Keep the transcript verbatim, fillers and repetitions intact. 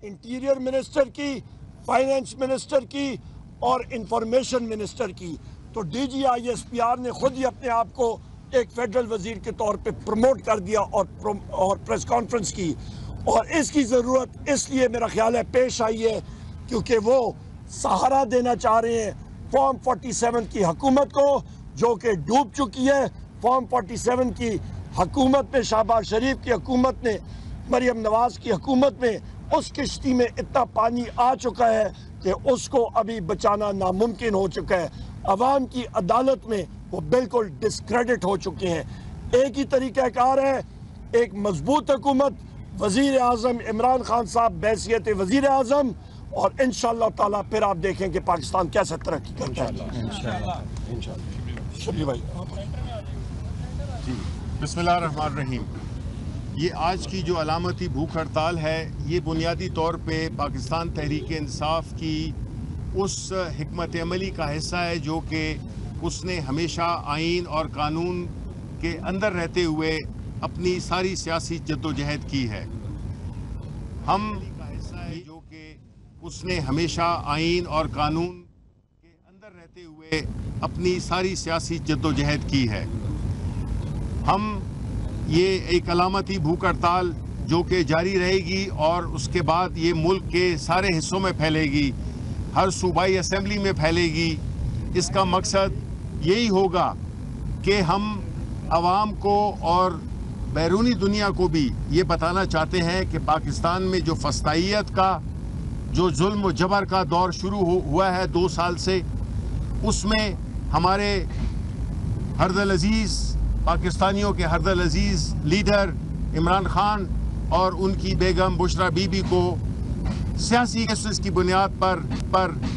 Interior minister की, finance minister की और इंफॉर्मेशन मिनिस्टर की। तो D G I S P R ने खुद ही अपने आप को एक फेडरल वजीर के तौर पे प्रमोट कर दिया और और प्रेस कॉन्फ्रेंस की, और इसकी ज़रूरत इसलिए मेरा ख्याल है पेश आई है क्योंकि वो सहारा देना चाह रहे हैं फॉर्म सैंतालीस की हुकूमत को, जो कि डूब चुकी है। फॉर्म सैंतालीस की हुकूमत में, शहबाज शरीफ की हुकूमत में, मरियम नवाज की हुकूमत में उस किश्ती में इतना पानी आ चुका है कि उसको अभी बचाना नामुमकिन हो चुका है। अवाम की अदालत में वो बिल्कुल डिस्क्रेडिट हो चुके हैं। एक ही तरीक़ाकार है, एक मजबूत हुकूमत, वज़ीर आज़म इमरान खान साहब बैसियत वज़ीर आज़म, और इंशाअल्लाह ताला फिर आप देखें कि पाकिस्तान कैसे तरक्की करता है। इंशाअल्लाह इंशाअल्लाह। शुक्रिया भाई। बिस्मिल्लाह रहमान रहीम। ये आज की जो अलामती भूख हड़ताल है, ये बुनियादी तौर पे पाकिस्तान तहरीक इंसाफ की उस हिकमत अमली का हिस्सा है जो कि उसने हमेशा आइन और कानून के अंदर रहते हुए अपनी सारी सियासी जद्दोजहद की है। हम जो कि उसने हमेशा आइन और कानून के अंदर रहते हुए अपनी सारी सियासी जद्दोजहद की है। हम ये एक अलामती भूख हड़ताल जो कि जारी रहेगी और उसके बाद ये मुल्क के सारे हिस्सों में फैलेगी, हर सूबाई असेंबली में फैलेगी। इसका मकसद यही होगा कि हम आवाम को और बैरूनी दुनिया को भी ये बताना चाहते हैं कि पाकिस्तान में जो फस्तायत का, जो जुल्म व जबर का दौर शुरू हुआ है दो साल से, उसमें हमारे हरदल अजीज़, पाकिस्तानियों के हरदल अजीज़ लीडर इमरान खान और उनकी बेगम बुशरा बीबी को सियासी केसेस की बुनियाद पर पर